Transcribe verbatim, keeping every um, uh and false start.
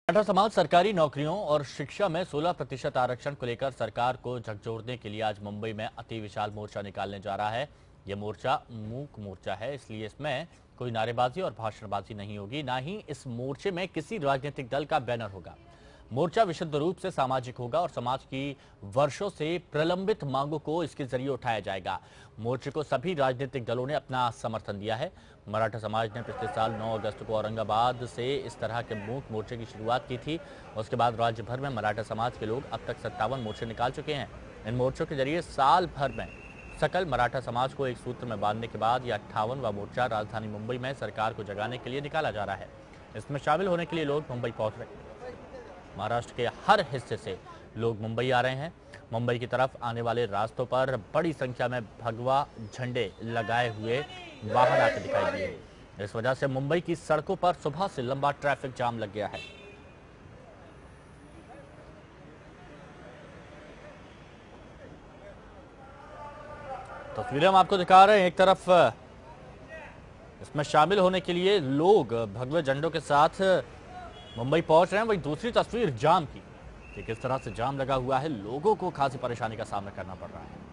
मराठा समाज सरकारी नौकरियों और शिक्षा में सोलह प्रतिशत आरक्षण को लेकर सरकार को झकझोरने के लिए आज मुंबई में अति विशाल मोर्चा निकालने जा रहा है। यह मोर्चा मूक मोर्चा है, इसलिए इसमें कोई नारेबाजी और भाषणबाजी नहीं होगी। ना ही इस मोर्चे में किसी राजनीतिक दल का बैनर होगा। मोर्चा विशुद्ध रूप से सामाजिक होगा और समाज की वर्षों से प्रलंबित मांगों को इसके जरिए उठाया जाएगा। मोर्चे को सभी राजनीतिक दलों ने अपना समर्थन दिया है। मराठा समाज ने पिछले साल नौ अगस्त को औरंगाबाद से इस तरह के मूक मोर्चे की शुरुआत की थी। उसके बाद राज्य भर में मराठा समाज के लोग अब तक सत्तावन मोर्चे निकाल चुके हैं। इन मोर्चों के जरिए साल भर में सकल मराठा समाज को एक सूत्र में बांधने के बाद यह अट्ठावनवां मोर्चा राजधानी मुंबई में सरकार को जगाने के लिए निकाला जा रहा है। इसमें शामिल होने के लिए लोग मुंबई पहुंच रहे हैं। महाराष्ट्र के हर हिस्से से लोग मुंबई आ रहे हैं। मुंबई की तरफ आने वाले रास्तों पर बड़ी संख्या में भगवा झंडे लगाए हुए वाहन आते दिखाई दिए। इस वजह से मुंबई की सड़कों पर सुबह से लंबा ट्रैफिक जाम लग गया है। तस्वीरें हम आपको दिखा रहे हैं। एक तरफ इसमें शामिल होने के लिए लोग भगवे झंडों के साथ मुंबई पहुंच रहे हैं, वहीं दूसरी तस्वीर जाम की कि किस तरह से जाम लगा हुआ है। लोगों को खासी परेशानी का सामना करना पड़ रहा है।